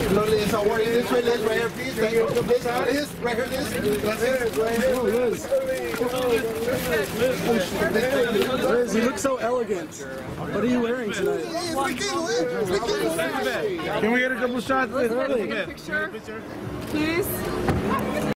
Lovely, it's all working. This way, Liz, right here, please. Right here, Liz, right here, Liz. That's it. Right here. Liz, you look so elegant. What are you wearing tonight? Can we get a couple shots? Hurley. Picture, please.